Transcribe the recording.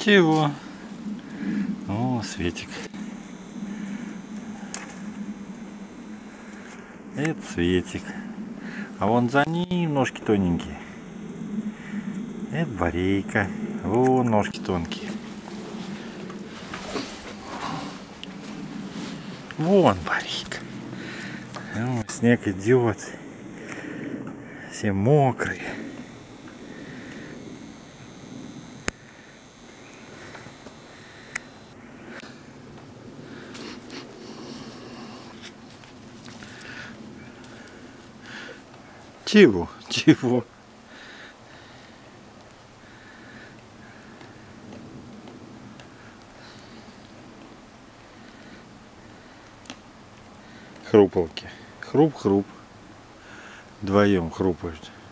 Чего? О, Светик. Это Светик. А вон за ним ножки тоненькие. Это Борейка. О, ножки тонкие. Вон Борейка. О, снег идет. Все мокрые. Чего? Чего? Хрупалки. Хруп-хруп. Вдвоем хрупают.